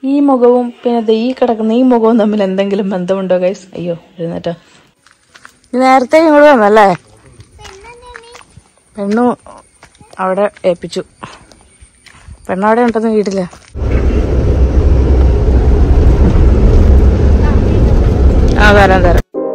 ഈ മുഖവും പിന്നെ ഈ കിടക്കുന്ന ഈ മുഖവും തമ്മിൽ എന്തെങ്കിലും ബന്ധമുണ്ടോ ഗൈസ്? അയ്യോ എഴുന്നേറ്റോ, നേരത്തെ ഇങ്ങോട്ട് വന്നല്ലേ? പെണ്ണു അവിടെ ഏൽപ്പിച്ചു. പെണ്ണവിടെ ഉണ്ടെന്ന് വീട്ടില്. തരാം.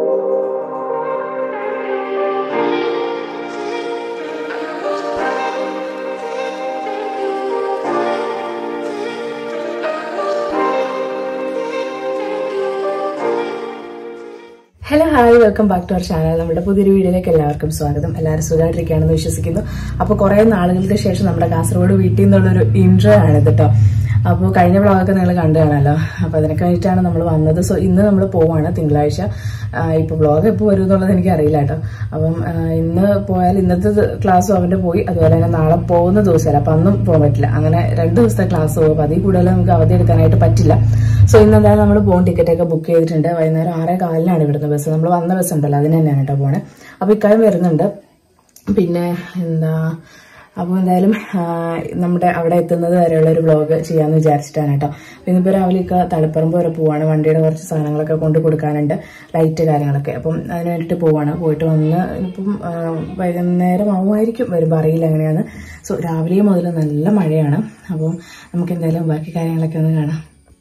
Hello hi, welcome back to our channel. നമ്മുടെ പുതിയൊരു വീഡിയോയിലേക്ക് എല്ലാവർക്കും സ്വാഗതം. എല്ലാവരും സുഖമായിട്ടിരിക്കുകയാണെന്ന് വിശ്വസിക്കുന്നു. അപ്പോൾ കുറേ നാളുകൾക്ക് ശേഷം നമ്മുടെ കാസർഗോഡ് വീട്ടിൽ നിന്നുള്ളൊരു ഇൻട്രോ ആണ് കേട്ടോ. അപ്പോൾ കഴിഞ്ഞ വ്ളോഗൊക്കെ നിങ്ങൾ കണ്ടു കാണാമല്ലോ. അപ്പോൾ അതിനൊക്കെ വേണ്ടിയിട്ടാണ് നമ്മൾ വന്നത്. സോ ഇന്ന് നമ്മൾ പോവാണ് തിങ്കളാഴ്ച. ഇപ്പോൾ വ്ളോഗ് എപ്പോൾ വരും എന്നുള്ളത് എനിക്ക് അറിയില്ല കേട്ടോ. അപ്പം ഇന്ന് പോയാൽ ഇന്നത്തെ ക്ലാസ്സും അവൻ്റെ പോയി, അതുപോലെ തന്നെ നാളെ പോകുന്ന ദിവസമല്ല, അപ്പം അന്നും പോകാൻ പറ്റില്ല. അങ്ങനെ 2 ദിവസത്തെ ക്ലാസ് പോകും. അപ്പം അതിൽ കൂടുതൽ നമുക്ക് അവധി എടുക്കാനായിട്ട് പറ്റില്ല. സോ ഇന്ന് എന്തായാലും നമ്മൾ പോകും. ടിക്കറ്റൊക്കെ ബുക്ക് ചെയ്തിട്ടുണ്ട്. വൈകുന്നേരം 6:15 ഇവിടുന്ന് ബസ്. നമ്മൾ വന്ന ബസ് ഉണ്ടല്ലോ, അതിന് തന്നെയാണ് കേട്ടോ പോണേ. അപ്പോൾ ഇക്കാര്യം വരുന്നുണ്ട്. പിന്നെ അപ്പോൾ എന്തായാലും നമ്മുടെ അവിടെ എത്തുന്നത് വരെയുള്ള ഒരു വ്ളോഗ് ചെയ്യാമെന്ന് വിചാരിച്ചിട്ടാണ് കേട്ടോ. ഇന്നിപ്പോൾ രാവിലെ തളിപ്പറമ്പ് വരെ പോവാണ്. വണ്ടിയുടെ കുറച്ച് സാധനങ്ങളൊക്കെ കൊണ്ട് കൊടുക്കാനുണ്ട്, ലൈറ്റ് കാര്യങ്ങളൊക്കെ. അപ്പം അതിന് വേണ്ടിയിട്ട് പോവാണ്. പോയിട്ട് വന്ന് ഇപ്പം വൈകുന്നേരം ആവുമായിരിക്കും വരുമ്പോൾ, അറിയില്ല എങ്ങനെയാണ്. സോ രാവിലെ മുതൽ നല്ല മഴയാണ്. അപ്പം നമുക്ക് എന്തായാലും ബാക്കി കാര്യങ്ങളൊക്കെ ഒന്ന് കാണാം.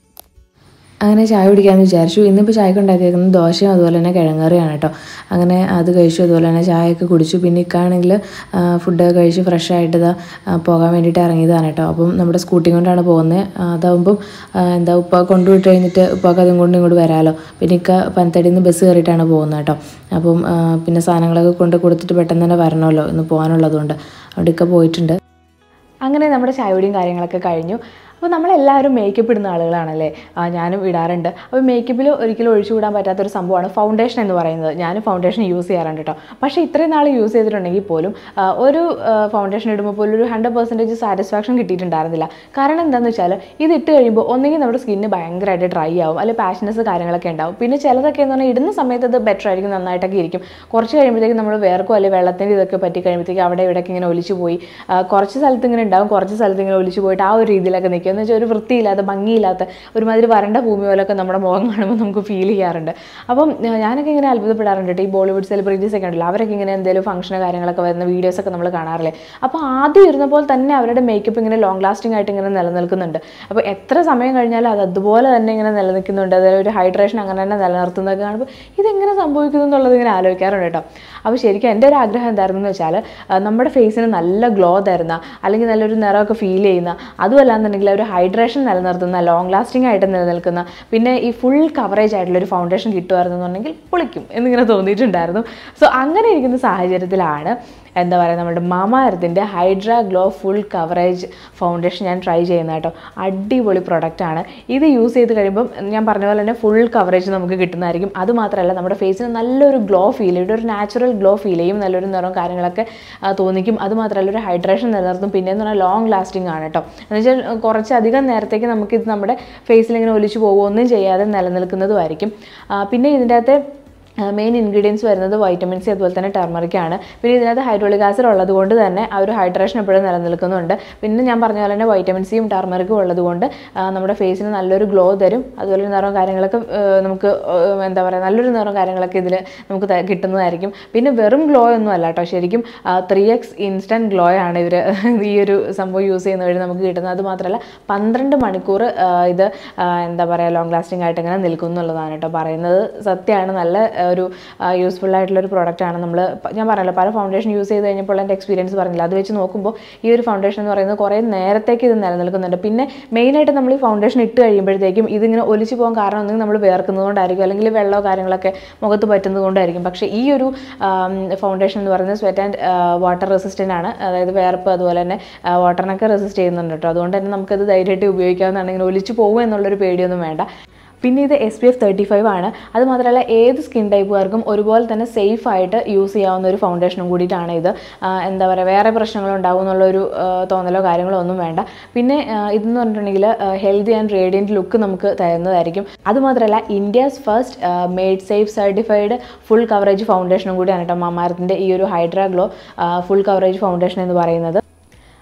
അങ്ങനെ ചായ കുടിക്കാമെന്ന് വിചാരിച്ചു. ഇന്നിപ്പോൾ ചായക്ക് ഉണ്ടാക്കിയേക്കുന്നത് ദോശയും അതുപോലെ തന്നെ കിഴങ്ങറിയാണ് കേട്ടോ. അങ്ങനെ അത് കഴിച്ചു, അതുപോലെ തന്നെ ചായയൊക്കെ കുടിച്ചു. പിന്നെ ഇക്കാണെങ്കിൽ ഫുഡൊക്കെ കഴിച്ച് ഫ്രഷായിട്ട് പോകാൻ വേണ്ടിയിട്ട് ഇറങ്ങിയതാണ് കേട്ടോ. അപ്പം നമ്മുടെ സ്കൂട്ടി കൊണ്ടാണ് പോകുന്നത്. അതാകുമ്പം ഉപ്പ കൊണ്ടുവിട്ട് കഴിഞ്ഞിട്ട് ഉപ്പാക്ക് അതും കൊണ്ട് ഇങ്ങോട്ട് വരാമല്ലോ. പിന്നെ പനത്തടിയിൽ നിന്ന് ബസ് കയറിയിട്ടാണ് പോകുന്നത് കേട്ടോ. അപ്പം പിന്നെ സാധനങ്ങളൊക്കെ കൊണ്ട് കൊടുത്തിട്ട് പെട്ടെന്ന് തന്നെ വരണമല്ലോ ഇന്ന് പോകാനുള്ളതുകൊണ്ട്. അവിടെ പോയിട്ടുണ്ട്. അങ്ങനെ നമ്മുടെ ചായയുടെയും കാര്യങ്ങളൊക്കെ കഴിഞ്ഞു. അപ്പോൾ നമ്മളെല്ലാവരും മേക്കപ്പ് ഇടുന്ന ആളുകളാണല്ലേ, ഞാനും ഇടാറുണ്ട്. അപ്പോൾ മേക്കപ്പിൽ ഒരിക്കലും ഒഴിച്ചുകൂടാൻ പറ്റാത്തൊരു സംഭവമാണ് ഫൗണ്ടേഷൻ എന്ന് പറയുന്നത്. ഞാനും ഫൗണ്ടേഷൻ യൂസ് ചെയ്യാറുണ്ട് കേട്ടോ. പക്ഷേ ഇത്രയും നാൾ യൂസ് ചെയ്തിട്ടുണ്ടെങ്കിൽ പോലും ഒരു ഫൗണ്ടേഷൻ ഇടുമ്പോൾ പോലും ഒരു 100% സാറ്റിസ്ഫാക്ഷൻ കിട്ടിയിട്ടുണ്ടായിരുന്നില്ല. കാരണം എന്താണെന്ന് വെച്ചാൽ ഇത് ഇട്ട് കഴിയുമ്പോൾ ഒന്നെങ്കിൽ നമ്മുടെ സ്കിന്ന് ഭയങ്കരമായിട്ട് ഡ്രൈ ആവും, അല്ലെങ്കിൽ പാഷനസ് കാര്യങ്ങളൊക്കെ ഉണ്ടാവും. പിന്നെ ചിലതൊക്കെ എന്ന് പറഞ്ഞാൽ ഇടുന്ന സമയത്ത് അത് ബെറ്റർ ആയിരിക്കും, നന്നായിട്ടൊക്കെ ഇരിക്കും. കുറച്ച് കഴിയുമ്പോഴത്തേക്കും നമ്മൾ വേർക്കും അല്ലെങ്കിൽ വെള്ളത്തിൻ്റെ ഇതൊക്കെ പറ്റി കഴിയുമ്പോഴത്തേക്കും അവിടെ ഇവിടെയൊക്കെ ഇങ്ങനെ ഒലിച്ചു പോയി, കുറച്ച് സ്ഥലത്ത് ഇങ്ങനെ ഉണ്ടാവും, കുറച്ച് സ്ഥലത്ത് ഇങ്ങനെ ഒലിച്ചു പോയിട്ട് ആ ഒരു രീതിയിലൊക്കെ നിൽക്കും. എന്ന് വെച്ചാൽ ഒരു വൃത്തിയില്ലാത്ത ഭംഗിയില്ലാത്ത ഒരുമാതിരി വരണ്ട ഭൂമി പോലൊക്കെ നമ്മുടെ മുഖം കാണുമ്പോൾ നമുക്ക് ഫീൽ ചെയ്യാറുണ്ട്. അപ്പം ഞാനൊക്കെ ഇങ്ങനെ അത്ഭുതപ്പെടാറുണ്ട് കേട്ടോ. ഈ ബോളിവുഡ് സെലിബ്രിറ്റീസ് ഒക്കെ ഉണ്ടല്ലോ, അവരൊക്കെ ഇങ്ങനെ എന്തെങ്കിലും ഫംഗ്ഷനോ കാര്യങ്ങളൊക്കെ വരുന്ന വീഡിയോസൊക്കെ നമ്മൾ കാണാറില്ലേ. അപ്പോൾ ആദ്യം ഇരുന്നപ്പോൾ തന്നെ അവരുടെ മേക്കപ്പ് ഇങ്ങനെ ലോങ് ലാസ്റ്റിംഗ് ആയിട്ട് ഇങ്ങനെ നിലനിൽക്കുന്നുണ്ട്. അപ്പോൾ എത്ര സമയം കഴിഞ്ഞാലും അത് അതുപോലെ തന്നെ ഇങ്ങനെ നിലനിൽക്കുന്നുണ്ട്. അതായത് ഒരു ഹൈഡ്രേഷൻ അങ്ങനെ തന്നെ നിലനിർത്തുന്നതൊക്കെ കാണുമ്പോൾ ഇതെങ്ങനെ സംഭവിക്കുന്നു എന്നുള്ളത് ഇങ്ങനെ ആലോചിക്കാറുണ്ട് കേട്ടോ. അപ്പോൾ ശരിക്കും എൻ്റെ ഒരു ആഗ്രഹം എന്തായിരുന്നു എന്ന് വെച്ചാൽ നമ്മുടെ ഫേസിന് നല്ല ഗ്ലോ തരുന്ന, അല്ലെങ്കിൽ നല്ലൊരു നിറമൊക്കെ ഫീൽ ചെയ്യുന്ന, അതുമല്ലാന്നുണ്ടെങ്കിൽ ഒരു ഹൈഡ്രേഷൻ നിലനിർത്തുന്ന, ലോങ് ലാസ്റ്റിംഗ് ആയിട്ട് നിലനിൽക്കുന്ന, പിന്നെ ഈ ഫുൾ കവറേജ് ആയിട്ടുള്ളൊരു ഫൗണ്ടേഷൻ കിട്ടുമായിരുന്നെന്നുണ്ടെങ്കിൽ പൊളിക്കും എന്നിങ്ങനെ തോന്നിയിട്ടുണ്ടായിരുന്നു. സോ അങ്ങനെ ഇരിക്കുന്ന സാഹചര്യത്തിലാണ് എന്താ പറയുക, നമ്മുടെ മാമാ എർത്തിൻ്റെ hydra glow full coverage foundation ഞാൻ ട്രൈ ചെയ്യുന്ന കേട്ടോ. അടിപൊളി പ്രൊഡക്റ്റാണ്. ഇത് യൂസ് ചെയ്ത് കഴിയുമ്പം ഞാൻ പറഞ്ഞ പോലെ തന്നെ ഫുൾ കവറേജ് നമുക്ക് കിട്ടുന്നതായിരിക്കും. അതുമാത്രമല്ല നമ്മുടെ ഫേസിന് നല്ലൊരു ഗ്ലോ ഫീൽ ചെയ്യും, ഒരു നാച്ചുറൽ ഗ്ലോ ഫീൽ ചെയ്യും, നല്ലൊരു നിറവും കാര്യങ്ങളൊക്കെ തോന്നിക്കും. അതുമാത്രമല്ല ഒരു ഹൈഡ്രേഷൻ നിലനിർത്തും. പിന്നെ എന്ന് പറഞ്ഞാൽ ലോങ് ലാസ്റ്റിംഗ് ആണ് കേട്ടോ. എന്ന് വെച്ചാൽ കുറച്ചധികം നേരത്തേക്ക് നമുക്കിത് നമ്മുടെ ഫേസിലിങ്ങനെ ഒലിച്ചു പോകുകയൊന്നും ചെയ്യാതെ നിലനിൽക്കുന്നതുമായിരിക്കും. പിന്നെ ഇതിൻ്റെ അകത്തെ മെയിൻ ഇൻഗ്രീഡിയൻസ് വരുന്നത് വൈറ്റമിൻ സി അതുപോലെ തന്നെ ടർമറിക്കാണ്. പിന്നെ ഇതിനകത്ത് ഹൈഡ്രോളിക് ആസിഡ് ഉള്ളത് കൊണ്ട് തന്നെ ആ ഒരു ഹൈഡ്രേഷൻ എപ്പോഴും നിലനിൽക്കുന്നുണ്ട്. പിന്നെ ഞാൻ പറഞ്ഞ പോലെ തന്നെ വൈറ്റമിൻ സിയും ടർമറിക്കും ഉള്ളത് കൊണ്ട് നമ്മുടെ ഫേസിന് നല്ലൊരു ഗ്ലോ തരും. അതുപോലെ നിറവും കാര്യങ്ങളൊക്കെ നമുക്ക് എന്താ പറയുക, നല്ലൊരു നിറവും കാര്യങ്ങളൊക്കെ ഇതിൽ നമുക്ക് കിട്ടുന്നതായിരിക്കും. പിന്നെ വെറും ഗ്ലോ ഒന്നും അല്ല കേട്ടോ, ശരിക്കും 3x ഇൻസ്റ്റൻറ്റ് ഗ്ലോ ആണ് ഇവർ ഈ ഒരു സംഭവം യൂസ് ചെയ്യുന്ന വഴി നമുക്ക് കിട്ടുന്നത്. അതുമാത്രമല്ല 12 മണിക്കൂർ ഇത് എന്താ പറയുക ലോങ് ലാസ്റ്റിംഗ് ആയിട്ട് ഇങ്ങനെ നിൽക്കും എന്നുള്ളതാണ് കേട്ടോ പറയുന്നത്. സത്യമാണ്, നല്ല ഒരു യൂസ്ഫുൾ ആയിട്ടുള്ളൊരു പ്രോഡക്റ്റാണ്. ഞാൻ പറഞ്ഞല്ലോ പല ഫൗണ്ടേഷൻ യൂസ് ചെയ്ത് കഴിഞ്ഞപ്പോൾ എൻ്റെ എക്സ്പീരിയൻസ് പറഞ്ഞില്ല. അത് വെച്ച് നോക്കുമ്പോൾ ഈ ഒരു ഫൗണ്ടേഷൻ എന്ന് പറയുന്നത് കുറേ നേരത്തേക്ക് ഇത് നിലനിൽക്കുന്നുണ്ട്. പിന്നെ മെയിനായിട്ട് നമ്മൾ ഈ ഫൗണ്ടേഷൻ ഇട്ട് കഴിയുമ്പോഴത്തേക്കും ഇതിങ്ങനെ ഒലിച്ചു പോകാൻ കാരണം ഒന്നെങ്കിൽ നമ്മൾ വേർക്കുന്നതുകൊണ്ടായിരിക്കും, അല്ലെങ്കിൽ വെള്ളമോ കാര്യങ്ങളൊക്കെ മുഖത്ത് പറ്റുന്നത് കൊണ്ടായിരിക്കും. പക്ഷേ ഈ ഒരു ഫൗണ്ടേഷൻ എന്ന് പറയുന്നത് സ്വെറ്റ് ആൻഡ് വാട്ടർ റെസിസ്റ്റൻ്റ് ആണ്. അതായത് വേർപ്പ് അതുപോലെ തന്നെ വാട്ടറിനൊക്കെ റെസിസ്റ്റ് ചെയ്യുന്നുണ്ട് കേട്ടോ. അതുകൊണ്ട് തന്നെ നമുക്കത് ധൈര്യമായിട്ട് ഉപയോഗിക്കാവുന്നതാണ്. ഇങ്ങനെ ഒലിച്ചു പോകും എന്നുള്ളൊരു പേടിയൊന്നും വേണ്ട. പിന്നെ ഇത് SPF 35 ആണ്. അതുമാത്രമല്ല ഏത് സ്കിൻ ടൈപ്പുകാർക്കും ഒരുപോലെ തന്നെ സേഫായിട്ട് യൂസ് ചെയ്യാവുന്ന ഒരു ഫൗണ്ടേഷനും കൂടിയിട്ടാണ് ഇത്. എന്താ പറയുക, വേറെ പ്രശ്നങ്ങളുണ്ടാവും എന്നുള്ളൊരു തോന്നലോ കാര്യങ്ങളോ ഒന്നും വേണ്ട. പിന്നെ ഇതെന്ന് പറഞ്ഞിട്ടുണ്ടെങ്കിൽ ഹെൽത്തി ആൻഡ് റേഡിയൻറ്റ് ലുക്ക് നമുക്ക് തരുന്നതായിരിക്കും. അതുമാത്രമല്ല India's first made safe certified full coverage ഫൗണ്ടേഷനും കൂടിയാണ് കേട്ടോ മാമാ എർത്തിൻ്റെ ഈ ഒരു hydra glow full coverage foundation എന്ന് പറയുന്നത്.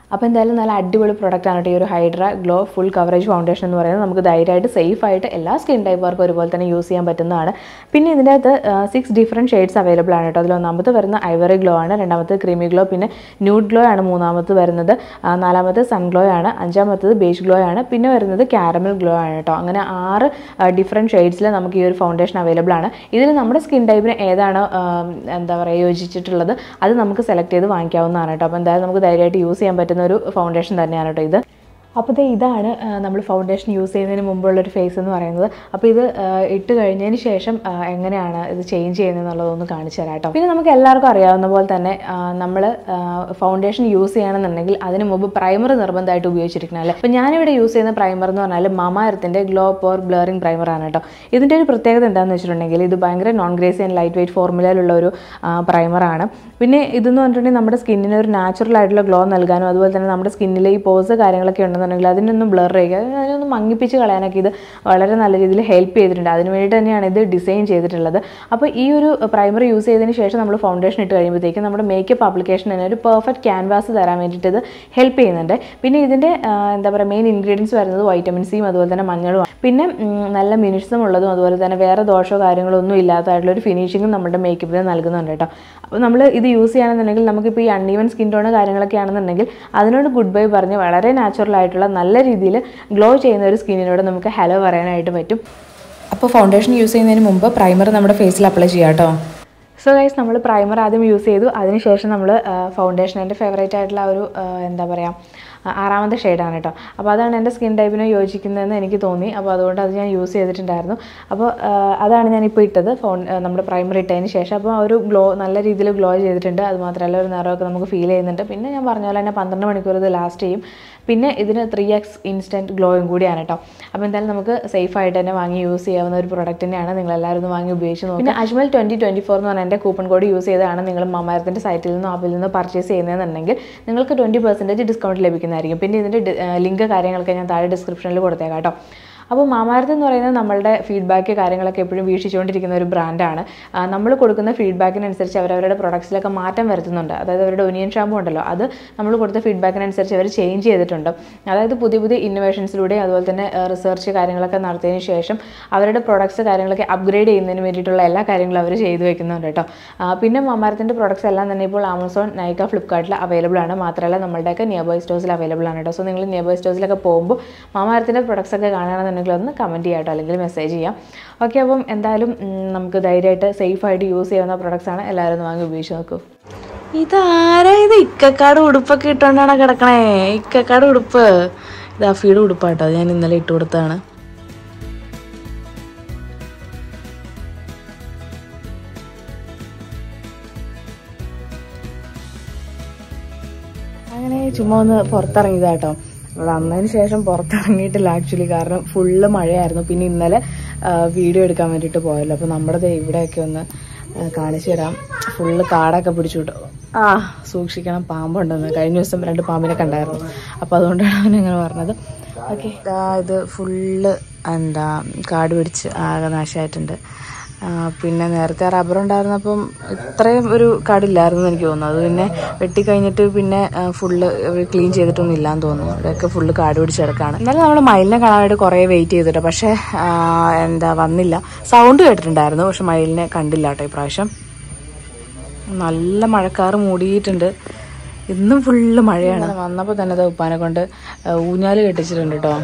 അപ്പോൾ എന്തായാലും നല്ല അടിപൊളി പ്രൊഡക്റ്റ് ആണ് കേട്ടോ ഈ ഒരു hydra glow full coverage foundation എന്ന് പറയുന്നത്. നമുക്ക് ധൈര്യമായിട്ട് സേഫായിട്ട് എല്ലാ സ്കിൻ ടൈപ്പുകാർക്കും ഒരുപോലെ തന്നെ യൂസ് ചെയ്യാൻ പറ്റുന്നതാണ്. പിന്നെ ഇതിൻ്റെ അകത്ത് 6 ഡിഫറെൻറ്റ് ഷെയ്ഡ്സ് അവൈലബിൾ ആണ് കേട്ടോ. അതിൽ ഒന്നാമത്തെ വരുന്ന ഐവറി ഗ്ലോ ആണ്, രണ്ടാമത്തെ ക്രീമി ഗ്ലോ, പിന്നെ ന്യൂഡ് ഗ്ലോ ആണ് മൂന്നാമത് വരുന്നത്, നാലാമത്തെ സൺ ഗ്ലോ ആണ്, അഞ്ചാമത്തത് ബേജ് ഗ്ലോ ആണ്, പിന്നെ വരുന്നത് കാരമൽ ഗ്ലോ ആണ് കേട്ടോ. അങ്ങനെ 6 ഡിഫറെൻറ്റ് ഷെയ്ഡ്സിൽ നമുക്ക് ഈ ഒരു ഫൗണ്ടേഷൻ അവൈലബിൾ ആണ്. ഇതിൽ നമ്മുടെ സ്കിൻ ടൈപ്പിന് ഏതാണോ എന്താ പറയുക യോജിച്ചിട്ടുള്ളത് അത് നമുക്ക് സെലക്ട് ചെയ്ത് വാങ്ങിക്കാവുന്നതാണ് കേട്ടോ. അപ്പോൾ എന്തായാലും നമുക്ക് ധൈര്യമായിട്ട് യൂസ് ചെയ്യാൻ പറ്റുന്ന ഒരു ഫൗണ്ടേഷൻ തന്നെയാണ് കേട്ടോ ഇത്. അപ്പോൾ ഇതാണ് നമ്മൾ ഫൗണ്ടേഷൻ യൂസ് ചെയ്യുന്നതിന് മുമ്പുള്ളൊരു ഫേസ് എന്ന് പറയുന്നത്. അപ്പോൾ ഇത് ഇട്ട് കഴിഞ്ഞതിന് ശേഷം എങ്ങനെയാണ് ഇത് ചേഞ്ച് ചെയ്യുന്നതെന്നുള്ളതൊന്ന് കാണിച്ചു തരാം കേട്ടോ. പിന്നെ നമുക്ക് എല്ലാവർക്കും അറിയാവുന്ന പോലെ തന്നെ നമ്മൾ ഫൗണ്ടേഷൻ യൂസ് ചെയ്യണമെന്നുണ്ടെങ്കിൽ അതിന് മുമ്പ് പ്രൈമർ നിർബന്ധമായിട്ട് ഉപയോഗിച്ചിരിക്കണം അല്ലേ. അപ്പോൾ ഞാനിവിടെ യൂസ് ചെയ്യുന്ന പ്രൈമർ എന്ന് പറഞ്ഞാൽ മാമ എർത്തിൻ്റെ ഗ്ലോ പോർ ബ്ലറിംഗ് പ്രൈമറാണ് കേട്ടോ. ഇതിൻ്റെ ഒരു പ്രത്യേകത എന്താണെന്ന് വെച്ചിട്ടുണ്ടെങ്കിൽ ഇത് ഭയങ്കര non greasy and light weight ഫോർമുലയിലുള്ള ഒരു പ്രൈമറാണ്. പിന്നെ ഇതെന്ന് പറഞ്ഞിട്ടുണ്ടെങ്കിൽ നമ്മുടെ സ്കിന്നിന് ഒരു നാച്ചുറൽ ആയിട്ടുള്ള ഗ്ലോ നൽകാനും അതുപോലെ തന്നെ നമ്മുടെ സ്കിന്നിലെ ഈ പോസ് കാര്യങ്ങളൊക്കെ ഉണ്ടെന്നുണ്ടെങ്കിൽ അതിനൊന്നും ബ്ലർ ചെയ്യുക അതിനൊന്നും മങ്ങിപ്പിച്ച് കളയാനൊക്കെ ഇത് വളരെ നല്ല രീതിയിൽ ഹെൽപ്പ് ചെയ്തിട്ടുണ്ട്. അതിന് വേണ്ടിയിട്ട് തന്നെയാണ് ഇത് ഡിസൈൻ ചെയ്തിട്ടുള്ളത്. അപ്പോൾ ഈ ഒരു പ്രൈമർ യൂസ് ചെയ്തതിന് ശേഷം നമ്മൾ ഫൗണ്ടേഷൻ ഇട്ട് കഴിയുമ്പോഴത്തേക്കും നമ്മുടെ മേക്കപ്പ് ആപ്ലിക്കേഷൻ തന്നെ ഒരു പെർഫെക്റ്റ് ക്യാൻവാസ് തരാൻ വേണ്ടിയിട്ട് ഇത് ഹെൽപ്പ് ചെയ്യുന്നുണ്ട്. പിന്നെ ഇതിൻ്റെ എന്താ പറയുക മെയിൻ ഇൻഗ്രീഡിയൻസ് വരുന്നത് വൈറ്റമിൻ സിയും അതുപോലെ തന്നെ മഞ്ഞളും, പിന്നെ നല്ല മിനിറ്റ്സും ഉള്ളതും അതുപോലെ തന്നെ വേറെ ദോഷമോ കാര്യങ്ങളോ ഒന്നും ഇല്ലാത്തതായിട്ടുള്ള ഒരു ഫിനിഷിങ്ങും നമ്മുടെ മേക്കപ്പിന് നൽകുന്നുണ്ട് കേട്ടോ. അപ്പോൾ നമ്മൾ ഇത് യൂസ് ചെയ്യുകയാണെന്നുണ്ടെങ്കിൽ നമുക്കിപ്പോൾ ഈ അൺഈവൻ സ്കിൻ ടോൺ കാര്യങ്ങളൊക്കെ ആണെന്നുണ്ടെങ്കിൽ അതിനോട് ഗുഡ് ബൈ പറഞ്ഞ് വളരെ നാച്ചുറൽ ആയിട്ടുള്ള നല്ല രീതിയിൽ ഗ്ലോ ചെയ്യുന്ന ഒരു സ്കിന്നിനോട് നമുക്ക് ഹലോ പറയാനായിട്ട് പറ്റും. അപ്പോൾ ഫൗണ്ടേഷൻ യൂസ് ചെയ്യുന്നതിന് മുമ്പ് പ്രൈമർ നമ്മുടെ ഫേസിൽ അപ്ലൈ ചെയ്യാം കേട്ടോ. സോ ഗൈസ് നമ്മൾ പ്രൈമർ ആദ്യം യൂസ് ചെയ്തു, അതിനുശേഷം നമ്മൾ ഫൗണ്ടേഷൻ എൻ്റെ ഫേവറേറ്റ് ആയിട്ടുള്ള ഒരു എന്താ പറയുക 6ാമത്തെ ഷെയ്ഡാണ് കേട്ടോ. അപ്പോൾ അതാണ് എൻ്റെ സ്കിൻ ടൈപ്പിന് യോജിക്കുന്നതെന്ന് എനിക്ക് തോന്നി. അപ്പോൾ അതുകൊണ്ട് അത് ഞാൻ യൂസ് ചെയ്തിട്ടുണ്ടായിരുന്നു. അപ്പോൾ അതാണ് ഞാനിപ്പോൾ ഇട്ടത് നമ്മുടെ പ്രൈമർ ഇട്ടതിന് ശേഷം. അപ്പോൾ ഒരു ഗ്ലോ നല്ല രീതിയിൽ ഗ്ലോ ചെയ്തിട്ടുണ്ട്. അതുമാത്രമല്ല ഒരു നിറമൊക്കെ നമുക്ക് ഫീൽ ചെയ്യുന്നുണ്ട്. പിന്നെ ഞാൻ പറഞ്ഞ പോലെ തന്നെ 12 മണിക്കൂർ ഇത് ലാസ്റ്റ് ചെയ്യും. പിന്നെ ഇതിന് 3x ഇൻസ്റ്റൻറ്റ് ഗ്ലോയും കൂടിയാണ് കേട്ടോ. അപ്പോൾ എന്തായാലും നമുക്ക് സേഫായിട്ട് തന്നെ വാങ്ങി യൂസ് ചെയ്യാവുന്ന ഒരു പ്രൊഡക്റ്റ് തന്നെയാണ്. നിങ്ങളെല്ലാവരും ഒന്ന് വാങ്ങി ഉപയോഗിച്ച് നോക്കും. പിന്നെ അജ്മൽ 2024 എന്ന് പറഞ്ഞാൽ എൻ്റെ കൂപ്പൺ കോഡ് യൂസ് ചെയ്താണ് നിങ്ങൾ മാമ എർത്തിൻ്റെ സൈറ്റിൽ നിന്നോ ആപ്പിൽ നിന്നോ പർച്ചേസ് ചെയ്യുന്നതെന്നുണ്ടെങ്കിൽ നിങ്ങൾക്ക് 20% ഡിസ്കൗണ്ട് ലഭിക്കുന്നതായിരിക്കും. പിന്നെ ഇതിൻ്റെ ലിങ്ക് കാര്യങ്ങളൊക്കെ ഞാൻ താഴെ ഡിസ്ക്രിപ്ഷനിൽ കൊടുത്തേക്കാം കേട്ടോ. അപ്പോൾ മാമ എർത്ത് എന്ന് പറയുന്നത് നമ്മളുടെ ഫീഡ്ബാക്ക് കാര്യങ്ങളൊക്കെ എപ്പോഴും വീക്ഷിച്ചുകൊണ്ടിരിക്കുന്ന ഒരു ബ്രാൻഡാണ്. നമ്മൾ കൊടുക്കുന്ന ഫീഡ്ബാക്കിനനുസരിച്ച് അവരവരുടെ പ്രൊഡക്ട്സിലൊക്കെ മാറ്റം വരുത്തുന്നുണ്ട്. അതായത് അവരുടെ ഒനിയൻ ഷാമ്പു ഉണ്ടല്ലോ, അത് നമ്മൾ കൊടുത്ത ഫീഡ്ബാക്കിനനുസരിച്ച് അവർ ചേഞ്ച് ചെയ്തിട്ടുണ്ട്. അതായത് പുതിയ പുതിയ ഇന്നോവേഷൻസിലൂടെ അതുപോലെ തന്നെ റിസർച്ച് കാര്യങ്ങളൊക്കെ നടത്തിയതിന് ശേഷം അവരുടെ പ്രൊഡക്ട്സ് കാര്യങ്ങളൊക്കെ അപ്ഗ്രേഡ് ചെയ്യുന്നതിന് വേണ്ടിയിട്ടുള്ള എല്ലാ കാര്യങ്ങളും അവർ ചെയ്തു വെക്കുന്നുണ്ട് കേട്ടോ. പിന്നെ മാമ എർത്തിൻ്റെ പ്രൊഡക്ട്സ് എല്ലാം തന്നെ ഇപ്പോൾ ആമസോൺ, നൈക്ക, ഫ്ലിപ്കാർട്ടിൽ അവൈലബിൾ ആണ്. മാത്രമല്ല നമ്മളുടെയൊക്കെ നിയർ ബൈ സ്റ്റോഴ്സിൽ അവൈലബിൾ ആണ് കേട്ടോ. സോ നിങ്ങൾ നിയർ ബൈ സ്റ്റോഴ്സിലൊക്കെ പോകുമ്പോൾ മാമ എർത്തിൻ്റെ പ്രൊഡക്ട്സ് ഒക്കെ കാണുകയാണെന്നുണ്ടെങ്കിൽ ഒന്ന് കമൻറ്റ് ചെയ്യാം കേട്ടോ, അല്ലെങ്കിൽ മെസ്സേജ് ചെയ്യാം. ഓക്കെ, അപ്പം എന്തായാലും നമുക്ക് ധൈര്യമായിട്ട് സേഫായിട്ട് യൂസ് ചെയ്യുന്ന പ്രൊഡക്ട്സ് ആണ്. എല്ലാവരും ഒന്ന് വാങ്ങി ഉപയോഗിച്ച് നോക്കൂ. ഇതാരാ ഇത്? ഇക്കക്കാട് ഉടുപ്പൊക്കെ ഇട്ടുകൊണ്ടാണ് കിടക്കണേ. ഇക്കക്കാട് ഉടുപ്പ് ഇത് അഫീയുടെ ഉടുപ്പാട്ടോ. ഞാൻ ഇന്നലെ ഇട്ട് കൊടുത്തതാണ്. അങ്ങനെ ചുമ്മാ ഒന്ന് പുറത്തിറങ്ങിയതാട്ടോ. വന്നതിന് ശേഷം പുറത്തിറങ്ങിയിട്ടില്ല ആക്ച്വലി, കാരണം ഫുള്ള് മഴയായിരുന്നു. പിന്നെ ഇന്നലെ വീഡിയോ എടുക്കാൻ വേണ്ടിയിട്ട് പോയല്ലോ. അപ്പോൾ നമ്മുടെ ഇവിടെയൊക്കെ ഒന്ന് കാണിച്ചു തരാം. ഫുള്ള് കാടൊക്കെ പിടിച്ചു വിട്ടു. സൂക്ഷിക്കണം, പാമ്പുണ്ടെന്ന്. കഴിഞ്ഞ ദിവസം 2 പാമ്പിനെ കണ്ടായിരുന്നു. അപ്പോൾ അതുകൊണ്ടാണ് അവനങ്ങനെ പറഞ്ഞത്. ഓക്കെ, ഇത് ഫുള്ള് കാട് പിടിച്ച് ആകെ നാശമായിട്ടുണ്ട്. പിന്നെ നേരത്തെ റബ്ബർ ഉണ്ടായിരുന്നപ്പം ഇത്രയും ഒരു കാടില്ലായിരുന്നു എനിക്ക് തോന്നുന്നു. അത് പിന്നെ വെട്ടിക്കഴിഞ്ഞിട്ട് പിന്നെ ഫുള്ള് ക്ലീൻ ചെയ്തിട്ടൊന്നും ഇല്ലാന്ന് തോന്നുന്നു. ഇവിടെയൊക്കെ ഫുള്ള് കാട് പിടിച്ച് കിടക്കാണ്. എന്നാലും നമ്മൾ മയിലിനെ കാണാനായിട്ട് കുറേ വെയിറ്റ് ചെയ്തിട്ട് പക്ഷേ വന്നില്ല. സൗണ്ട് കേട്ടിട്ടുണ്ടായിരുന്നു, പക്ഷെ മയിലിനെ കണ്ടില്ല കേട്ടോ ഇപ്രാവശ്യം. നല്ല മഴക്കാറ് മൂടിയിട്ടുണ്ട്. ഇന്നും ഫുള്ള് മഴയാണ്. വന്നപ്പോൾ തന്നെ ഉപ്പാനെ കൊണ്ട് ഊഞ്ഞാല് കെട്ടിച്ചിട്ടുണ്ട് കേട്ടോ.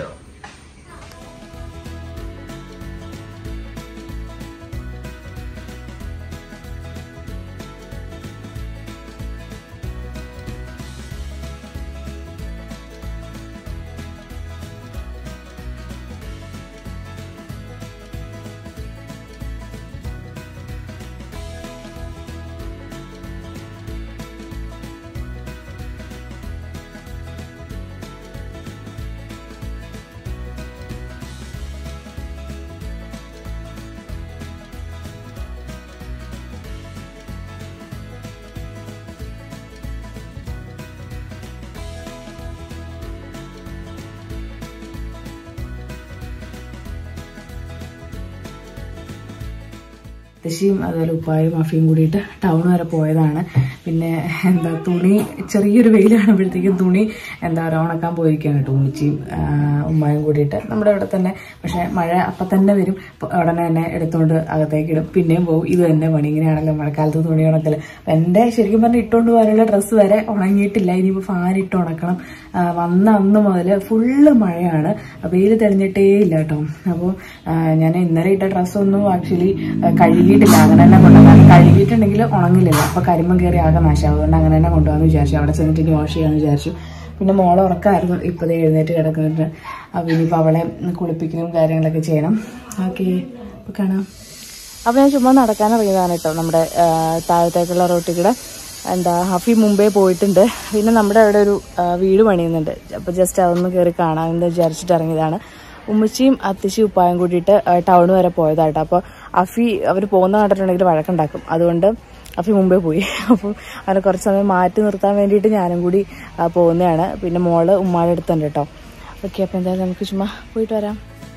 മുത്തശ്ശിയും അതുപോലെ ഉപ്പായും അഫിയും കൂടിയിട്ട് ടൗൺ വരെ പോയതാണ്. പിന്നെ എന്താ തുണി ചെറിയൊരു വെയിലാകുമ്പോഴത്തേക്കും തുണി എന്താ പറയുക ഉണക്കാൻ പോയിരിക്കുകയാണ് കേട്ടോ ഉമ്മച്ചിയും ഉമ്മായും കൂടിയിട്ട് നമ്മുടെ ഇവിടെ തന്നെ. പക്ഷെ മഴ അപ്പം തന്നെ വരും, ഉടനെ തന്നെ എടുത്തുകൊണ്ട് അകത്തേക്ക് ഇടും, പിന്നെയും പോകും. ഇത് തന്നെ പണി. ഇങ്ങനെയാണല്ലോ മഴക്കാലത്ത് തുണി ഉണക്കൽ. എൻ്റെ ശരിക്കും പറഞ്ഞാൽ ഇട്ടുകൊണ്ട് പോകാനുള്ള ഡ്രസ്സ് വരെ ഉണങ്ങിയിട്ടില്ല. ഇനിയിപ്പോൾ ഫാനിട്ട് ഉണക്കണം. വന്ന അന്ന് മുതൽ ഫുള്ള് മഴയാണ്, വെയിൽ തെളിഞ്ഞിട്ടേ ഇല്ല കേട്ടോ. അപ്പോൾ ഞാൻ ഇന്നലെ ഇട്ട ഡ്രസ്സൊന്നും ആക്ച്വലി കഴുകിയിട്ടില്ല, അങ്ങനെ തന്നെ കൊണ്ടുപോകാൻ. കഴുകിയിട്ടുണ്ടെങ്കിൽ ഉണങ്ങില്ലല്ലോ, അപ്പോൾ കരിമ്പം കയറി ആകെ നാശം. അതുകൊണ്ട് അങ്ങനെ തന്നെ കൊണ്ടുപോകാമെന്ന് വിചാരിച്ചു. അവിടെ ചെന്നിട്ട് ഇനി വാഷ് ചെയ്യാമെന്ന് വിചാരിച്ചു. പിന്നെ മോളെ ഉറക്കമായിരുന്നു, ഇപ്പോഴേ എഴുന്നേറ്റ് കിടക്കുന്നുണ്ട്. അപ്പോൾ ഇനിയിപ്പോൾ അവളെ കുളിപ്പിക്കലും കാര്യങ്ങളൊക്കെ ചെയ്യണം. ഓക്കെ, അപ്പോൾ കാണാം. അപ്പോൾ ഞാൻ ചുമ്മാ നടക്കാനിറങ്ങിയതാണ് കേട്ടോ നമ്മുടെ താഴത്തേക്കുള്ള റോട്ടിൽ കൂടെ. എന്താ ഹഫി മുമ്പേ പോയിട്ടുണ്ട്. പിന്നെ നമ്മുടെ അവിടെ ഒരു വീട് പണിയുന്നുണ്ട്, അപ്പോൾ ജസ്റ്റ് അതൊന്ന് കയറി കാണാമെന്ന് വിചാരിച്ചിട്ട് ഇറങ്ങിയതാണ്. ഉമ്മച്ചിയും അത്തിശി ഉപ്പായും കൂടിയിട്ട് ടൗൺ വരെ പോയതാട്ടോ. അപ്പോൾ അഫി അവർ പോകുന്ന കണ്ടിട്ടുണ്ടെങ്കിൽ വഴക്കുണ്ടാക്കും, അതുകൊണ്ട് അഫി മുമ്പേ പോയി. അപ്പോൾ അവനെ കുറച്ച് സമയം മാറ്റി നിർത്താൻ വേണ്ടിയിട്ട് ഞാനും കൂടി പോകുന്നതാണ്. പിന്നെ മോള് ഉമ്മാടെ അടുത്തുണ്ട് കേട്ടോ. ഓക്കെ, അപ്പോൾ എന്തായാലും നമുക്ക് ചുമ്മാ പോയിട്ട് വരാം.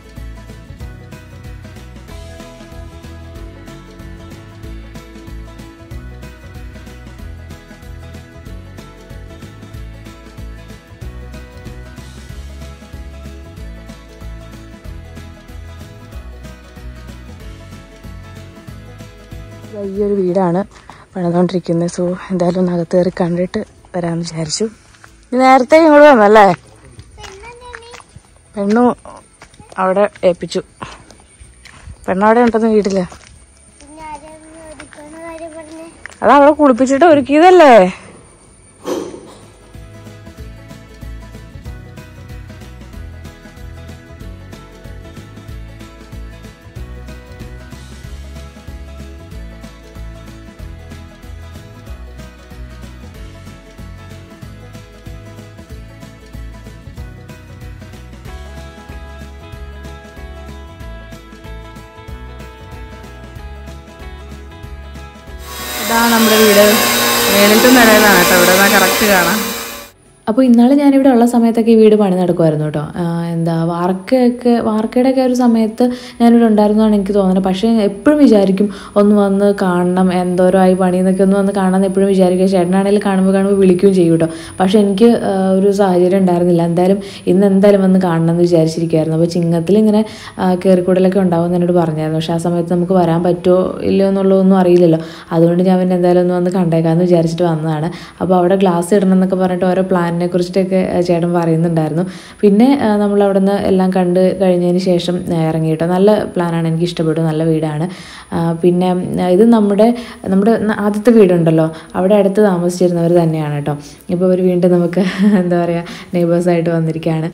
ഈ ഒരു വീടാണ് പണിതുകൊണ്ടിരിക്കുന്നത്. സോ എന്തായാലും ഒന്ന് അകത്ത് കയറി കണ്ടിട്ട് വരാമെന്ന് വിചാരിച്ചു. നേരത്തെ ഇങ്ങോട്ട് വന്നല്ലേ? പെണ്ണു അവിടെ ഏൽപ്പിച്ചു. പെണ്ണവിടെ ഉണ്ടെന്ന് വീട്ടില്. അതവിടെ കുളിപ്പിച്ചിട്ട് ഒരുക്കിയതല്ലേ? ഇതാണ് നമ്മുടെ വീട്. നേരിട്ടും നിലയിലാണ് കേട്ടോ, ഇവിടെ നിന്നാ കറക്റ്റ് കാണാം. അപ്പോൾ ഇന്നാളെ ഞാനിവിടെ ഉള്ള സമയത്തൊക്കെ ഈ വീട് പണി നടക്കുമായിരുന്നു കേട്ടോ. എന്താ വാർക്കയുടെയൊക്കെ ഒരു സമയത്ത് ഞാനിവിടെ ഉണ്ടായിരുന്നതാണ് എനിക്ക് തോന്നുന്നത്. പക്ഷേ എപ്പോഴും വിചാരിക്കും ഒന്ന് വന്ന് കാണണം, എന്തോരമായി പണി എന്നൊക്കെ ഒന്ന് വന്ന് കാണാമെന്ന് എപ്പോഴും വിചാരിക്കുക. ചേട്ടനാണെങ്കിലും കാണുമ്പോൾ വിളിക്കുകയും ചെയ്യും കേട്ടോ. പക്ഷേ എനിക്ക് ഒരു സാഹചര്യം ഉണ്ടായിരുന്നില്ല. എന്തായാലും വന്ന് കാണണം എന്ന് വിചാരിച്ചിരിക്കുമായിരുന്നു. അപ്പോൾ ചിങ്ങത്തിൽ ഇങ്ങനെ കയറിക്കൂടലൊക്കെ ഉണ്ടാവുമെന്ന് എന്നോട് പറഞ്ഞായിരുന്നു. പക്ഷേ ആ സമയത്ത് നമുക്ക് വരാൻ പറ്റുമോ ഇല്ലയോ എന്നുള്ളതൊന്നും അറിയില്ലല്ലോ. അതുകൊണ്ട് ഞാൻ പിന്നെ എന്തായാലും ഒന്ന് കണ്ടേക്കാമെന്ന് വിചാരിച്ചിട്ട് വന്നതാണ്. അപ്പോൾ അവിടെ ഗ്ലാസ് ഇടണം എന്നൊക്കെ പറഞ്ഞിട്ട് ഓരോ പ്ലാൻ കുറിച്ചിട്ടൊക്കെ ചേട്ടൻ പറയുന്നുണ്ടായിരുന്നു. പിന്നെ നമ്മൾ അവിടെ നിന്ന് എല്ലാം കണ്ട് കഴിഞ്ഞതിന് ശേഷം ഇറങ്ങി കേട്ടോ. നല്ല പ്ലാനാണ്, എനിക്ക് ഇഷ്ടപ്പെട്ടു, നല്ല വീടാണ്. പിന്നെ ഇത് നമ്മുടെ ആദ്യത്തെ വീടുണ്ടല്ലോ, അവിടെ അടുത്ത് താമസിച്ചിരുന്നവർ തന്നെയാണ് കേട്ടോ. ഇപ്പോൾ അവർ വീണ്ടും നമുക്ക് എന്താ പറയുക നെയ്ബേഴ്സായിട്ട് വന്നിരിക്കുകയാണ്.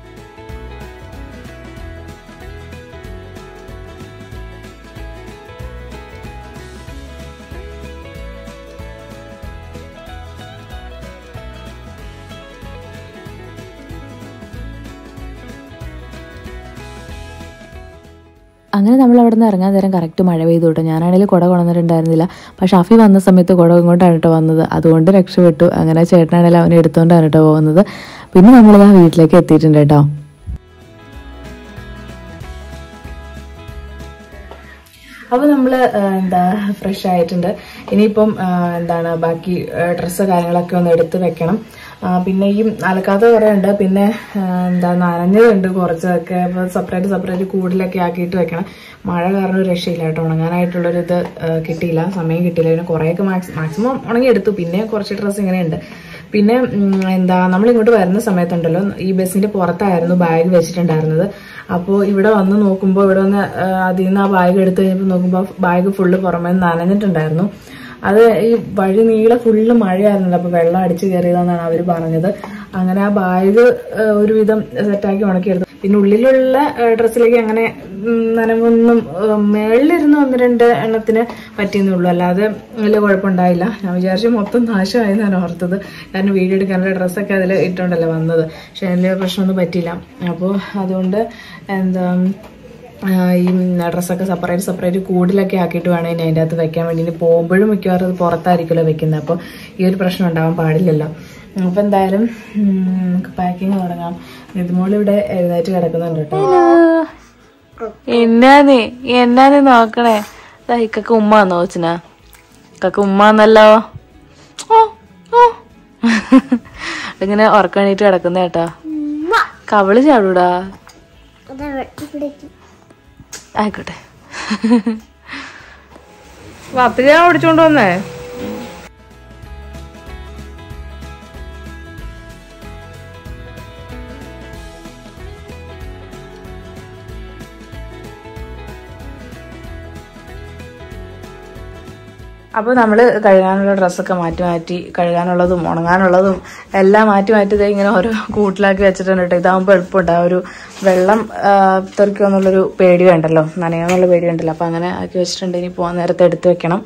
അങ്ങനെ നമ്മൾ അവിടെ നിന്ന് ഇറങ്ങാൻ നേരം കറക്റ്റ് മഴ പെയ്തു കേട്ടോ. ഞാനാണെങ്കിൽ കുട കൊണ്ടുവന്നിട്ടുണ്ടായിരുന്നില്ല. പക്ഷെ ഷാഫി വന്ന സമയത്ത് കുട ഇങ്ങോട്ടാണ് കേട്ടോ വന്നത്, അതുകൊണ്ട് രക്ഷപ്പെട്ടു. അങ്ങനെ ചേട്ടനാണെങ്കിലും അവനെ എടുത്തുകൊണ്ടാണ് കേട്ടോ പോകുന്നത്. പിന്നെ നമ്മളിത് ആ വീട്ടിലേക്ക് എത്തിയിട്ടുണ്ട് കേട്ടോ. അപ്പോൾ നമ്മൾ ഫ്രഷ് ആയിട്ടുണ്ട്. ഇനിയിപ്പം ബാക്കി ഡ്രസ്സ് കാര്യങ്ങളൊക്കെ ഒന്ന് എടുത്ത് വെക്കണം. പിന്നെ ഈ അലക്കാത്ത കുറേ ഉണ്ട്, പിന്നെ നനഞ്ഞതുണ്ട് കുറച്ചൊക്കെ. അപ്പോൾ സെപ്പറേറ്റ് കൂടിലൊക്കെ ആക്കിയിട്ട് വെക്കണം. മഴ കാരണം ഒരു രക്ഷയില്ല കേട്ടോ, ഉണങ്ങാനായിട്ടുള്ളൊരു ഇത് കിട്ടിയില്ല, സമയം കിട്ടിയില്ല. പിന്നെ കുറേയൊക്കെ മാക്സിമം ഉണങ്ങിയെടുത്തു. പിന്നെ കുറച്ച് ഡ്രസ്സ് ഇങ്ങനെയുണ്ട്. പിന്നെ നമ്മളിങ്ങോട്ട് വരുന്ന സമയത്തുണ്ടല്ലോ, ഈ ബസ്സിന്റെ പുറത്തായിരുന്നു ബാഗ് വെച്ചിട്ടുണ്ടായിരുന്നത്. അപ്പോൾ ഇവിടെ വന്ന് നോക്കുമ്പോൾ, ഇവിടെ വന്ന് അതിൽ നിന്ന് ആ ബാഗ് എടുത്ത് കഴിഞ്ഞപ്പോൾ നോക്കുമ്പോൾ ബാഗ് ഫുള്ള് പുറമേ നനഞ്ഞിട്ടുണ്ടായിരുന്നു. അത് ഈ വഴി നീളെ ഫുള്ള് മഴയായിരുന്നല്ലോ, അപ്പോൾ വെള്ളം അടിച്ചു കയറിയതെന്നാണ് അവർ പറഞ്ഞത്. അങ്ങനെ ആ ബാഗ് ഒരുവിധം സെറ്റാക്കി ഉണക്കിയെടുത്തു. പിന്നെ ഉള്ളിലുള്ള ഡ്രസ്സിലേക്ക് അങ്ങനെ നനവൊന്നും മേളിലിരുന്ന് 1-2 എണ്ണത്തിന് പറ്റിയെന്നേ ഉള്ളൂ, അല്ലാതെ വലിയ കുഴപ്പമുണ്ടായില്ല. ഞാൻ വിചാരിച്ചു മൊത്തം നാശമായി ഞാൻ ഓർത്തത്, കാരണം വീഡിയോ എടുക്കാനുള്ള ഡ്രസ്സൊക്കെ അതിൽ ഇട്ടുണ്ടല്ലോ വന്നത്. പക്ഷെ അതിൽ പ്രശ്നമൊന്നും പറ്റിയില്ല. അപ്പോൾ അതുകൊണ്ട് ഈ ഡ്രസ്സൊക്കെ സെപ്പറേറ്റ് കൂടിലൊക്കെ ആക്കിയിട്ട് വേണം ഇനി അതിൻ്റെ അകത്ത് വെക്കാൻ വേണ്ടി. ഇനി പോകുമ്പോഴും മിക്കവാറും അത് പുറത്തായിരിക്കുമല്ലോ വെക്കുന്നത്, അപ്പോൾ ഈ ഒരു പ്രശ്നം ഉണ്ടാവാൻ പാടില്ലല്ലോ. അപ്പോൾ എന്തായാലും നമുക്ക് പാക്കിങ് തുടങ്ങാം. നിതുമോൾ ഇവിടെ എഴുന്നേറ്റ് കിടക്കുന്നുണ്ട് കേട്ടോ. എന്നാന്ന് നോക്കണേ, ഇക്കൊക്കെ ഉമ്മ നോച്ചിനാ, ഇക്കൊക്കെ ഉമ്മന്നല്ലോ. ഇങ്ങനെ ഉറക്കണീറ്റ് കിടക്കുന്ന കേട്ടാ. കവള് ചാടൂടാ. ആയിക്കോട്ടെ. അപ്പഴാ ഓടിച്ചോണ്ട് വന്നേ. അപ്പോൾ നമ്മൾ കഴുകാനുള്ള ഡ്രസ്സൊക്കെ മാറ്റി കഴുകാനുള്ളതും ഉണങ്ങാനുള്ളതും എല്ലാം മാറ്റി ഇങ്ങനെ ഓരോ കൂട്ടിലാക്കി വെച്ചിട്ടുണ്ട് കേട്ടോ. ഇതാകുമ്പോൾ എളുപ്പമുണ്ട്. ആ ഒരു വെള്ളം തെറിക്കുമെന്നുള്ളൊരു പേടി വേണ്ടല്ലോ, നനയാന്നുള്ള പേടി വേണ്ടല്ലോ. അപ്പോൾ അങ്ങനെ ആക്കി വെച്ചിട്ടുണ്ട്. ഇനി പോകാൻ നേരത്തെ എടുത്ത് വെക്കണം.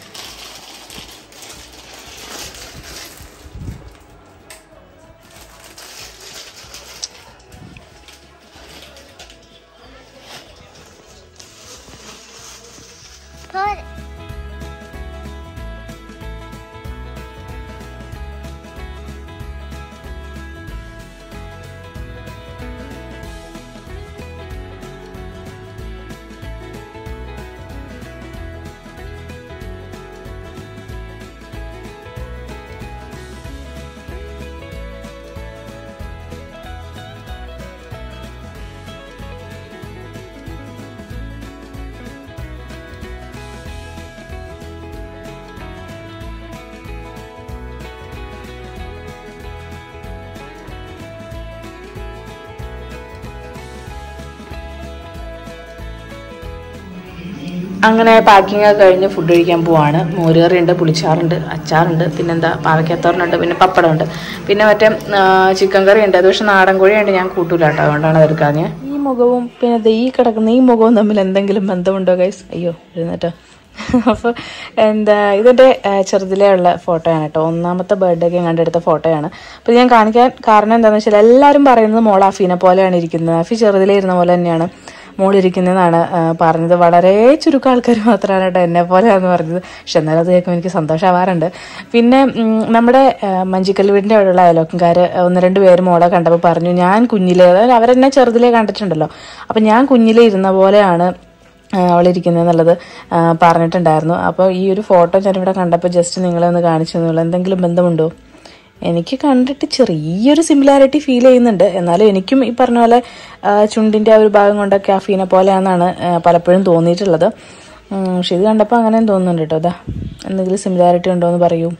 അങ്ങനെ പാക്കിംഗ് ഒക്കെ കഴിഞ്ഞ് ഫുഡ് കഴിക്കാൻ പോവാണ്. മോരുകറിയുണ്ട്, പുളിച്ചാറുണ്ട്, അച്ചാറുണ്ട്, പിന്നെന്താ പാവയ്ക്കത്തോരനുണ്ട്, പിന്നെ പപ്പടമുണ്ട്, പിന്നെ മറ്റേ ചിക്കൻ കറി ഉണ്ട്. അത് പക്ഷെ നാടൻ കോഴിയുണ്ട്, ഞാൻ കൂട്ടൂല കേട്ടോ, അതുകൊണ്ടാണ് അതെടുക്കാൻ. ഈ മുഖവും പിന്നെ ഈ കിടക്കുന്ന ഈ മുഖവും തമ്മിൽ എന്തെങ്കിലും ബന്ധമുണ്ടോ ഗൈസ്? അയ്യോ എഴുന്നേറ്റോ. അപ്പോൾ എന്താ ഇതിൻ്റെ ചെറുതിലേ ഉള്ള ഫോട്ടോയാണ് കേട്ടോ. ഒന്നാമത്തെ ബർത്ത്ഡേക്ക് കണ്ടെടുത്ത ഫോട്ടോയാണ്. അപ്പോൾ ഞാൻ കാണിക്കാൻ കാരണം എന്താണെന്ന് വെച്ചാൽ എല്ലാവരും പറയുന്നത് മോൾ അഫീനെ പോലെയാണ് ഇരിക്കുന്നത്. അഫി ചെറുതിലേ ഇരുന്ന പോലെ തന്നെയാണ് മോളിരിക്കുന്നതെന്നാണ് പറഞ്ഞത്. വളരെ ചുരുക്കം ആൾക്കാർ മാത്രമാണ് കേട്ടോ എന്നെ പോലെയാണെന്ന് പറഞ്ഞത്. പക്ഷെ എന്നാലും അത് കേൾക്കുമ്പോൾ എനിക്ക് സന്തോഷമാവാറുണ്ട്. പിന്നെ നമ്മുടെ മഞ്ചിക്കൽ വീടിൻ്റെ അവിടെയുള്ള അയലോക്കംകാർ 1-2 പേര് മോളെ കണ്ടപ്പോൾ പറഞ്ഞു, ഞാൻ കുഞ്ഞിലെ, അതായത് അവരെന്നെ ചെറുതിലേ കണ്ടിട്ടുണ്ടല്ലോ, അപ്പം ഞാൻ കുഞ്ഞിലേ ഇരുന്ന പോലെയാണ് അവളിരിക്കുന്നതെന്നുള്ളത് പറഞ്ഞിട്ടുണ്ടായിരുന്നു. അപ്പോൾ ഈ ഒരു ഫോട്ടോ ഞാനിവിടെ കണ്ടപ്പോൾ ജസ്റ്റ് നിങ്ങളെ ഒന്ന് കാണിച്ചു തന്നുള്ളൂ. എന്തെങ്കിലും ബന്ധമുണ്ടോ? എനിക്ക് കണ്ടിട്ട് ചെറിയൊരു സിമിലാരിറ്റി ഫീൽ ചെയ്യുന്നുണ്ട്. എന്നാലും എനിക്കും ഈ പറഞ്ഞ പോലെ ചുണ്ടിൻ്റെ ആ ഒരു ഭാഗം കൊണ്ടൊക്കെ അഫീനെ പോലെയാണെന്നാണ് പലപ്പോഴും തോന്നിയിട്ടുള്ളത്. പക്ഷെ ഇത് കണ്ടപ്പോൾ അങ്ങനെയും തോന്നുന്നുണ്ട് കേട്ടോ. അതാ എന്തെങ്കിലും സിമിലാരിറ്റി ഉണ്ടോ എന്ന് പറയൂ.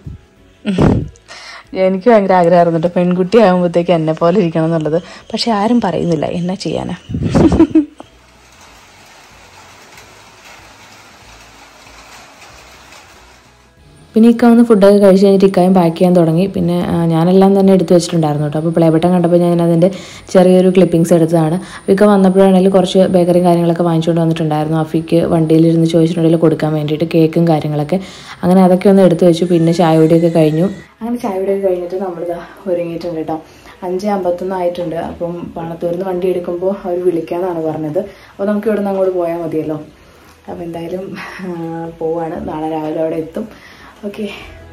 എനിക്ക് ഭയങ്കര ആഗ്രഹമായിരുന്നു കേട്ടോ പെൺകുട്ടി ആകുമ്പോഴത്തേക്ക് എന്നെ പോലെ ഇരിക്കണം എന്നുള്ളത്. പക്ഷെ ആരും പറയുന്നില്ല, എന്നാ ചെയ്യാനാ. പിന്നെ ഇക്കാവുന്ന ഫുഡൊക്കെ കഴിച്ച് കഴിഞ്ഞിട്ട് ഇക്കായും പാക്ക് ചെയ്യാൻ തുടങ്ങി. പിന്നെ ഞാനെല്ലാം തന്നെ എടുത്ത് വെച്ചിട്ടുണ്ടായിരുന്നു കേട്ടോ. അപ്പോൾ പ്ലേ ബട്ടൺ കണ്ടപ്പോൾ ഞാൻ അതിൻ്റെ ചെറിയൊരു ക്ലിപ്പിങ്സ് എടുത്തതാണ്. ഇക്ക വന്നപ്പോഴാണെങ്കിലും കുറച്ച് ബേക്കറിയും കാര്യങ്ങളൊക്കെ വാങ്ങിച്ചുകൊണ്ട് വന്നിട്ടുണ്ടായിരുന്നു. അഫിക്ക് വണ്ടിയിലിരുന്ന് ചോദിച്ചിട്ടുണ്ടെങ്കിൽ കൊടുക്കാൻ വേണ്ടിയിട്ട് കേക്കും കാര്യങ്ങളൊക്കെ. അങ്ങനെ അതൊക്കെ ഒന്ന് എടുത്ത് വെച്ചു. പിന്നെ ചായ കുടിയൊക്കെ കഴിഞ്ഞു. അങ്ങനെ ചായ കുടിയൊക്കെ കഴിഞ്ഞിട്ട് നമ്മളിതാ ഒരുങ്ങിയിട്ടുണ്ട് കേട്ടോ. 5:51 ആയിട്ടുണ്ട്. അപ്പം പണത്തൂരിൽ നിന്ന് വണ്ടി എടുക്കുമ്പോൾ അവർ വിളിക്കാമെന്നാണ് പറഞ്ഞത്. അപ്പോൾ നമുക്ക് ഇവിടെ നിന്ന് അങ്ങോട്ട് പോയാൽ മതിയല്ലോ. അപ്പോൾ എന്തായാലും പോവാണ്. നാളെ രാവിലെ അവിടെ എത്തും. ഓക്കെ.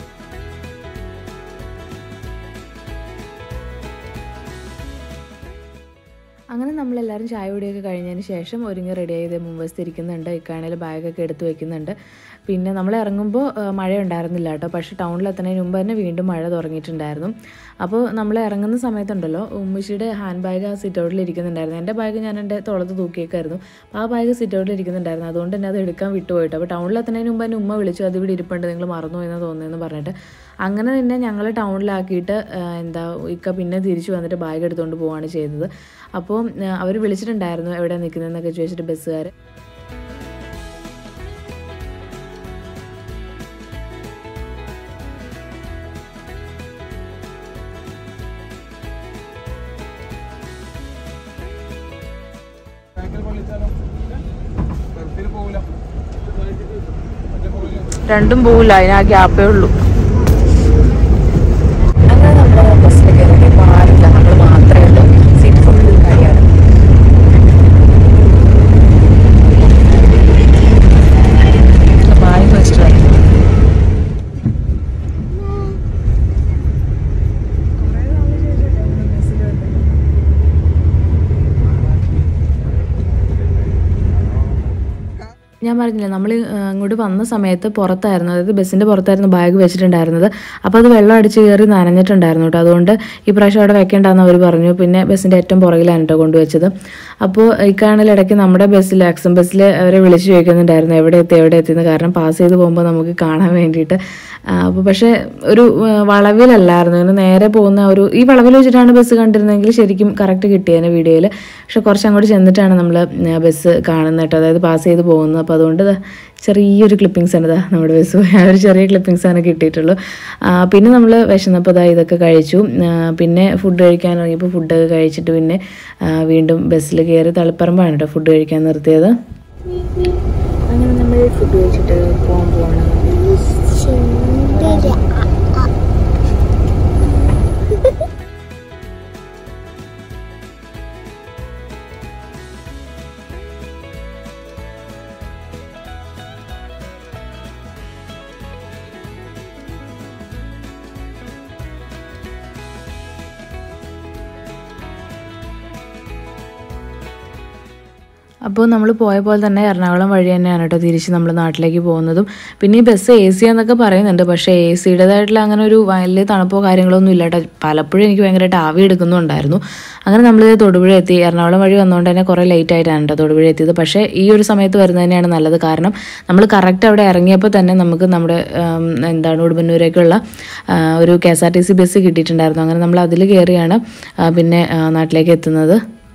അങ്ങനെ നമ്മളെല്ലാവരും ചായ കുടിയൊക്കെ കഴിഞ്ഞതിന് ശേഷം ഒരുങ്ങി റെഡി ചെയ്ത് മുമ്പ് ഇരിക്കുന്നുണ്ട്. ഇക്കാണെങ്കിൽ ബാഗൊക്കെ എടുത്ത് വെക്കുന്നുണ്ട്. പിന്നെ നമ്മൾ ഇറങ്ങുമ്പോൾ മഴ ഉണ്ടായിരുന്നില്ല കേട്ടോ. പക്ഷേ ടൗണിലെത്തുന്നതിന് മുമ്പ് തന്നെ വീണ്ടും മഴ തുടങ്ങിയിട്ടുണ്ടായിരുന്നു. അപ്പോൾ നമ്മൾ ഇറങ്ങുന്ന സമയത്തുണ്ടല്ലോ ഉമ്മച്ചിയുടെ ഹാൻഡ് ബാഗ് ആ സിറ്റ് ഔട്ടിൽ ഇരിക്കുന്നുണ്ടായിരുന്നു. എൻ്റെ ബാഗ് ഞാൻ എൻ്റെ തോളത്ത് തൂക്കിയേക്കായിരുന്നു. അപ്പോൾ ആ ബാഗ് സിറ്റ് ഔട്ടിൽ ഇരിക്കുന്നുണ്ടായിരുന്നു. അതുകൊണ്ട് തന്നെ അത് എടുക്കാൻ വിട്ടുപോയിട്ട്. അപ്പോൾ ടൗണിലെത്തുന്നതിന് മുമ്പ് തന്നെ ഉമ്മ വിളിച്ചു, അത് ഇവിടെ ഇരിപ്പുണ്ട്, നിങ്ങൾ മറന്നു എന്ന് തോന്നുന്നതെന്ന് പറഞ്ഞിട്ട്. അങ്ങനെ തന്നെ ഞങ്ങൾ ടൗണിലാക്കിയിട്ട് ഇക്ക പിന്നെ തിരിച്ചു വന്നിട്ട് ബാഗ് എടുത്തുകൊണ്ട് പോവുകയാണ് ചെയ്തത്. അപ്പോൾ അവർ വിളിച്ചിട്ടുണ്ടായിരുന്നു എവിടെ നിൽക്കുന്നതെന്നൊക്കെ ചോദിച്ചിട്ട് ബസ്സുകാർ. രണ്ടും പോവില്ല, അതിന് ആ ഗ്യാപ്പേ ഉള്ളൂ. അങ്ങനെ നമ്മൾ ബസ്സിലേക്ക് ഇറങ്ങിയപ്പോൾ ആരില്ല, നമ്മൾ മാത്രമേ ഉള്ളൂ. സീറ്റ് ഫുൾ കാര്യമാണ്. ബായ് ഫസ്റ്റ് വരും. ഞാൻ പറഞ്ഞില്ലേ നമ്മൾ ഇങ്ങോട്ട് വന്ന സമയത്ത് പുറത്തായിരുന്നു, അതായത് ബസ്സിൻ്റെ പുറത്തായിരുന്നു ബാഗ് വെച്ചിട്ടുണ്ടായിരുന്നത്. അപ്പോൾ അത് വെള്ളം അടിച്ച് കയറി നനഞ്ഞിട്ടുണ്ടായിരുന്നു കേട്ടോ. അതുകൊണ്ട് ഈ പ്രാവശ്യം അവിടെ വെക്കേണ്ടെന്ന് അവർ പറഞ്ഞു. പിന്നെ ബസ്സിൻ്റെ ഏറ്റവും പുറകിലാണ് കേട്ടോ കൊണ്ടുവച്ചത്. അപ്പോൾ ഇക്കാണെങ്കിൽ ഇടയ്ക്ക് നമ്മുടെ ബസ്സിൽ ആക്സം ബസ്സിൽ അവരെ വിളിച്ച് ചോദിക്കുന്നുണ്ടായിരുന്നു എവിടെ എത്തിയെന്ന്, കാരണം പാസ് ചെയ്ത് പോകുമ്പോൾ നമുക്ക് കാണാൻ വേണ്ടിയിട്ട്. അപ്പോൾ പക്ഷേ ഒരു വളവിലല്ലായിരുന്നു, ഇങ്ങനെ നേരെ പോകുന്ന ഈ വളവിൽ വെച്ചിട്ടാണ് ബസ് കണ്ടിരുന്നെങ്കിൽ ശരിക്കും കറക്റ്റ് കിട്ടിയേനെ വീഡിയോയിൽ. പക്ഷെ കുറച്ച് അങ്ങോട്ട് ചെന്നിട്ടാണ് നമ്മൾ ബസ് കാണുന്നത് കേട്ടോ, അതായത് പാസ് ചെയ്ത് പോകുന്നത്. അപ്പോൾ അതുകൊണ്ട് ചെറിയൊരു ക്ലിപ്പിങ്സ് ആണ് നമ്മുടെ ബസ്, ഒരു ചെറിയ ക്ലിപ്പിങ്സ് ആണ് കിട്ടിയിട്ടുള്ളൂ. പിന്നെ നമ്മൾ വിശന്നപ്പോൾ ഇതൊക്കെ കഴിച്ചു. പിന്നെ ഫുഡ് കഴിക്കാൻ ഇറങ്ങിയപ്പോൾ ഫുഡൊക്കെ കഴിച്ചിട്ട് പിന്നെ വീണ്ടും ബസ്സിൽ കയറി തളിപ്പറമ്പാണ് കേട്ടോ ഫുഡ് കഴിക്കാൻ നിർത്തിയത്. അങ്ങനെ നമ്മൾ ഫുഡ് കഴിച്ചിട്ട് പോകാൻ പോവാണ്. അപ്പോൾ നമ്മൾ പോയ പോലെ തന്നെ എറണാകുളം വഴി തന്നെയാണ് കേട്ടോ തിരിച്ച് നമ്മൾ നാട്ടിലേക്ക് പോകുന്നതും. പിന്നെ ഈ ബസ് AC എന്നൊക്കെ പറയുന്നുണ്ട്, പക്ഷേ ACയുടേതായിട്ടുള്ള അങ്ങനെ ഒരു വലിയ തണുപ്പോ കാര്യങ്ങളൊന്നും ഇല്ല കേട്ടോ. പലപ്പോഴും എനിക്ക് ഭയങ്കരമായിട്ട് ആവി എടുക്കുന്നുണ്ടായിരുന്നു. അങ്ങനെ നമ്മൾ തൊടുപുഴ എത്തി. എറണാകുളം വഴി വന്നുകൊണ്ട് തന്നെ കുറേ ലേറ്റ് ആയിട്ടാണ് കേട്ടോ തൊടുപുഴ എത്തിയത്. പക്ഷേ ഈ ഒരു സമയത്ത് വരുന്നത് തന്നെയാണ് നല്ലത്, കാരണം നമ്മൾ കറക്റ്റ് അവിടെ ഇറങ്ങിയപ്പോൾ തന്നെ നമുക്ക് നമ്മുടെ ഉടുമ്പന്നൂരേക്കുള്ള ഒരു KSRTC ബസ് കിട്ടിയിട്ടുണ്ടായിരുന്നു. അങ്ങനെ നമ്മൾ അതിൽ കയറിയാണ് പിന്നെ നാട്ടിലേക്ക് എത്തുന്നത്.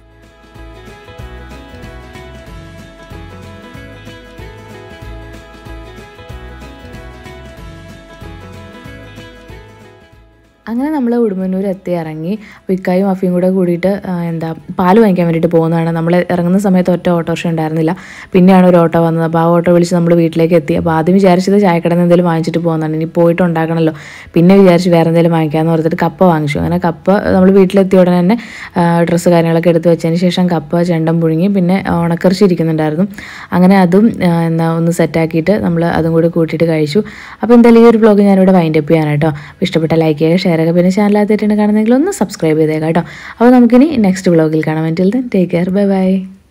അങ്ങനെ നമ്മൾ ഉടുമ്പന്നൂർ ഇറങ്ങി. വിക്കായും അഫിയും കൂടെ കൂടിയിട്ട് പാല് വാങ്ങിക്കാൻ വേണ്ടിയിട്ട് പോകുന്നതാണ്. നമ്മൾ ഇറങ്ങുന്ന സമയത്ത് ഒറ്റ ഓട്ടോറിക്ഷ ഉണ്ടായിരുന്നില്ല, പിന്നെയാണ് ഒരു ഓട്ടോ വന്നത്. അപ്പോൾ ആ ഓട്ടോ വിളിച്ച് നമ്മൾ വീട്ടിലേക്ക് എത്തി. അപ്പോൾ ആദ്യം വിചാരിച്ചത് ചായക്കടയിൽ നിന്ന് എന്തെങ്കിലും വാങ്ങിച്ചിട്ട് പോകുന്നതാണ്, ഇനി പോയിട്ട് ഉണ്ടാക്കണമല്ലോ. പിന്നെ വിചാരിച്ച് വേറെ എന്തെങ്കിലും വാങ്ങിക്കാമെന്ന് പറഞ്ഞിട്ട് കപ്പ വാങ്ങിച്ചു. അങ്ങനെ കപ്പ നമ്മൾ വീട്ടിലെത്തിയ ഉടനെ തന്നെ ഡ്രസ്സ് കാര്യങ്ങളൊക്കെ എടുത്ത് വെച്ചതിന് ശേഷം കപ്പ ചെണ്ടം പുഴുങ്ങി, പിന്നെ ഉണക്കറിച്ച് ഇരിക്കുന്നുണ്ടായിരുന്നു. അങ്ങനെ അതും ഒന്ന് സെറ്റാക്കിയിട്ട് നമ്മൾ അതും കൂടി കൂട്ടിയിട്ട് കഴിച്ചു. അപ്പോൾ എന്തായാലും ഈ ഒരു വ്ലോഗ് ഞാനിവിടെ വൈൻഡപ്പ് ചെയ്യാൻ കേട്ടോ. ഇഷ്ടപ്പെട്ട ലൈക്ക് ചെയ്യുക, ഷെയർ ചെയ്യുക, പിന്നെ ചാനൽ ആദ്യമായിട്ടാണ് കാണുന്നെങ്കിൽ ഒന്ന് സബ്സ്ക്രൈബ് ചെയ്തേക്കാം കേട്ടോ. അപ്പോൾ നമുക്കിനി നെക്സ്റ്റ് വ്ലോഗിൽ കാണാം. Till then take care, bye by.